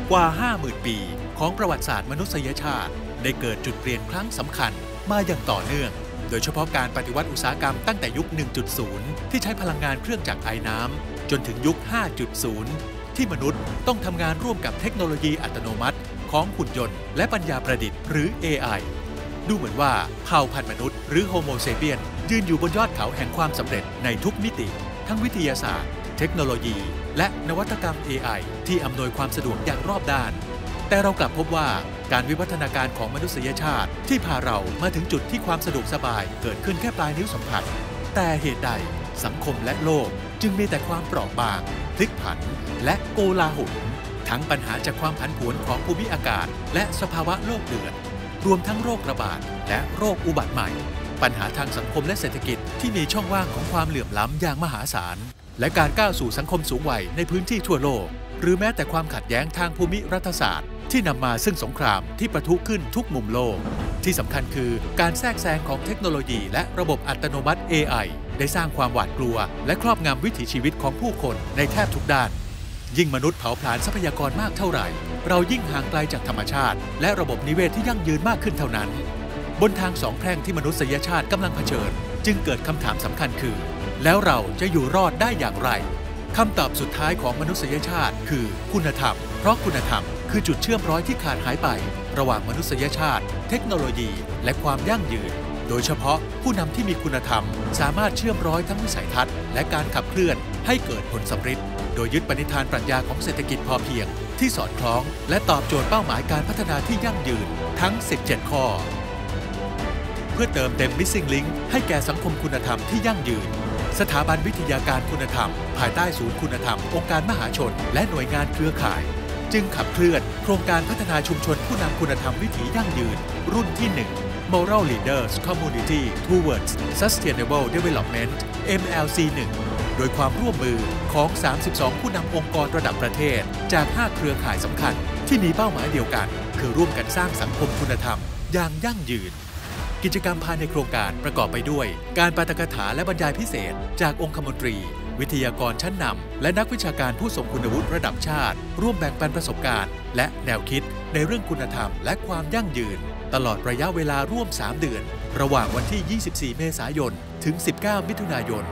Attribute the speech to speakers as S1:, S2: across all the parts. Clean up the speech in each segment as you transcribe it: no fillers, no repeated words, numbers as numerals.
S1: กว่า 50,000 ปีของประวัติศาสตร์มนุษยชาติได้เกิดจุดเปลี่ยนครั้งสำคัญมาอย่างต่อเนื่องโดยเฉพาะการปฏิวัติอุตสาหกรรมตั้งแต่ยุค 1.0 ที่ใช้พลังงานเครื่องจักรไอน้ำจนถึงยุค 5.0 ที่มนุษย์ต้องทำงานร่วมกับเทคโนโลยีอัตโนมัติของหุ่นยนต์และปัญญาประดิษฐ์หรือ AI ดูเหมือนว่าเผ่าพันธุ์มนุษย์หรือโฮโมเซเปียนยืนอยู่บนยอดเขาแห่งความสำเร็จในทุกมิติทั้งวิทยาศาสตร์เทคโนโลยีและนวัตกรรม AI ที่อำนวยความสะดวกอย่างรอบด้านแต่เรากลับพบว่าการวิวัฒนาการของมนุษยชาติที่พาเรามาถึงจุดที่ความสะดวกสบายเกิดขึ้นแค่ปลายนิ้วสัมผัสแต่เหตุใดสังคมและโลกจึงมีแต่ความเปราะบางพลิกผันและโกลาหลทั้งปัญหาจากความผันผวนของภูมิอากาศและสภาวะโลกเดือดรวมทั้งโรคระบาดและโรคอุบัติใหม่ปัญหาทางสังคมและเศรษฐกิจที่มีช่องว่างของความเหลื่อมล้ำอย่างมหาศาลและการก้าวสู่สังคมสูงวัยในพื้นที่ทั่วโลกหรือแม้แต่ความขัดแย้งทางภูมิรัฐศาสตร์ที่นำมาซึ่งสงครามที่ประทุขึ้นทุกมุมโลกที่สำคัญคือการแทรกแซงของเทคโนโลยีและระบบอัตโนมัติ AI ได้สร้างความหวาดกลัวและครอบงำวิถีชีวิตของผู้คนในแทบทุกด้านยิ่งมนุษย์เผาผลาญทรัพยากรมากเท่าไหร่เรายิ่งห่างไกลจากธรรมชาติและระบบนิเวศที่ยั่งยืนมากขึ้นเท่านั้นบนทางสองแพร่งที่มนุษยชาติกำลังเผชิญจึงเกิดคำถามสำคัญคือแล้วเราจะอยู่รอดได้อย่างไรคำตอบสุดท้ายของมนุษยชาติคือคุณธรรมเพราะคุณธรรมคือจุดเชื่อมร้อยที่ขาดหายไประหว่างมนุษยชาติเทคโนโลยีและความยั่งยืนโดยเฉพาะผู้นำที่มีคุณธรรมสามารถเชื่อมร้อยทั้งวิสัยทัศน์และการขับเคลื่อนให้เกิดผลสำเร็จโดยยึดปณิธานปรัชญาของเศรษฐกิจพอเพียงที่สอดคล้องและตอบโจทย์เป้าหมายการพัฒนาที่ยั่งยืนทั้ง 17 ข้อเพื่อเติมเต็ม Missing Link ให้แก่สังคมคุณธรรมที่ยั่งยืนสถาบันวิทยาการคุณธรรมภายใต้ศูนย์คุณธรรมองค์การมหาชนและหน่วยงานเครือข่ายจึงขับเคลื่อนโครงการพัฒนาชุมชนผู้นำคุณธรรมวิถียั่งยืนรุ่นที่ 1 Moral Leaders Community Towards Sustainable Development MLC1 โดยความร่วมมือของ 32 ผู้นำองค์กรระดับประเทศจาก 5 เครือข่ายสำคัญที่มีเป้าหมายเดียวกันคือร่วมกันสร้างสังคมคุณธรรมอย่างยั่งยืนกิจกรรมภายในโครงการประกอบไปด้วยการปาฐกถาและบรรยายพิเศษจากองคมนตรีวิทยากรชั้นนำและนักวิชาการผู้ทรงคุณวุฒิระดับชาติร่วมแบ่งปันประสบการณ์และแนวคิดในเรื่องคุณธรรมและความยั่งยืนตลอดระยะเวลาร่วม 3 เดือนระหว่างวันที่ 24 เมษายนถึง 19 มิถุนายน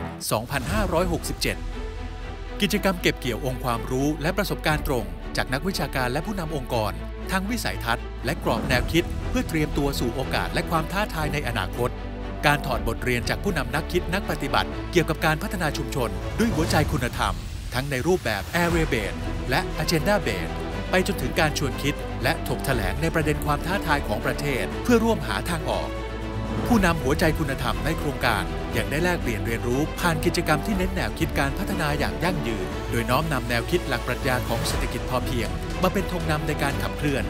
S1: 2567 กิจกรรมเก็บเกี่ยวองค์ความรู้และประสบการณ์ตรงจากนักวิชาการและผู้นำองค์กรทั้งวิสัยทัศน์และกรอบแนวคิดเพื่อเตรียมตัวสู่โอกาสและความท้าทายในอนาคตการถอดบทเรียนจากผู้นำนักคิดนักปฏิบัติเกี่ยวกับการพัฒนาชุมชนด้วยหัวใจคุณธรรมทั้งในรูปแบบ Area Based และ Agenda Based ไปจนถึงการชวนคิดและถกแถลงในประเด็นความท้าทายของประเทศเพื่อร่วมหาทางออกผู้นำหัวใจคุณธรรมในโครงการยังได้แลกเปลี่ยนเรียนรู้ผ่านกิจกรรมที่เน้นแนวคิดการพัฒนาอย่างยั่งยืนโดยน้อมนำแนวคิดหลักปรัชญาของเศรษฐกิจพอเพียงมาเป็นธงนำในการขับเคลื่อน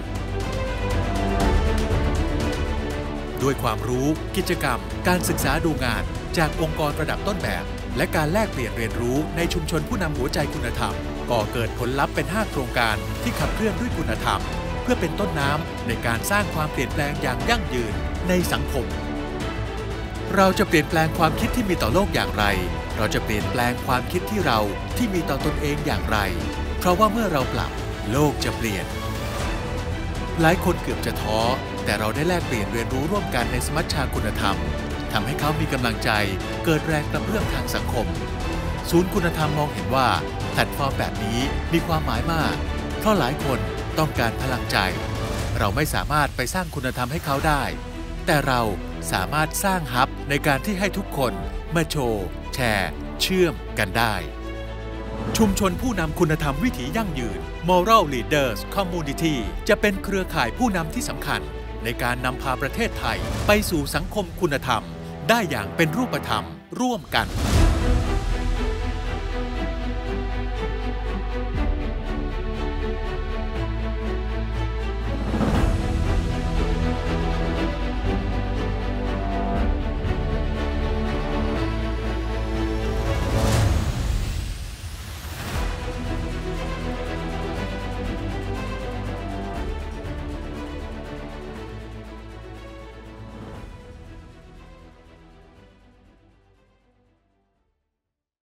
S1: ด้วยความรู้กิจกรรมการศึกษาดูงานจากองค์กรระดับต้นแบบและการแลกเปลี่ยนเรียนรู้ในชุมชนผู้นำหัวใจคุณธรรมก่อเกิดผลลัพธ์เป็น 5 โครงการที่ขับเคลื่อนด้วยคุณธรรมเพื่อเป็นต้นน้ำในการสร้างความเปลี่ยนแปลงอย่างยั่งยืนในสังคมเราจะเปลี่ยนแปลงความคิดที่มีต่อโลกอย่างไรเราจะเปลี่ยนแปลงความคิดที่เราที่มีต่อตนเองอย่างไรเพราะว่าเมื่อเราปรับโลกจะเปลี่ยนหลายคนเกือบจะท้อแต่เราได้แลกเปลี่ยนเรียนรู้ร่วมกันในสมัชชาคุณธรรมทำให้เขามีกำลังใจเกิดแรงกระเพื่อมทางสังคมศูนย์คุณธรรมมองเห็นว่าแพลตฟอร์มแบบนี้มีความหมายมากเพราะหลายคนต้องการพลังใจเราไม่สามารถไปสร้างคุณธรรมให้เขาได้แต่เราสามารถสร้างฮับในการที่ให้ทุกคนมาโชว์แชร์เชื่อมกันได้ชุมชนผู้นำคุณธรรมวิถียั่งยืน Moral Leaders Community จะเป็นเครือข่ายผู้นำที่สำคัญในการนำพาประเทศไทยไปสู่สังคมคุณธรรมได้อย่างเป็นรูปธรรมร่วมกัน